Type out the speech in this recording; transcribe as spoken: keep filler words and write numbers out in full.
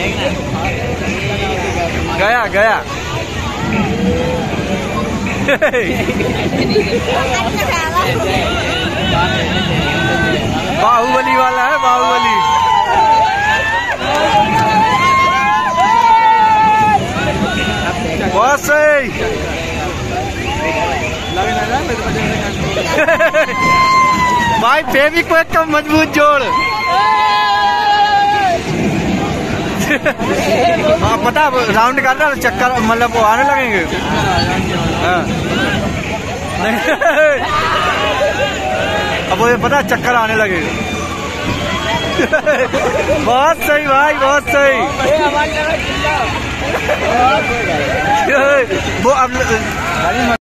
गया गया बाहुबली वाला है, बाहुबली। बहुत सही। भाई फेविक्विक का मजबूत जोड़। हाँ पता, राउंड कर रहा चक्कर, मतलब वो आने लगेंगे। हाँ अब वो पता चक्कर आने लगेगा। बहुत सही भाई, बहुत सही। वो अब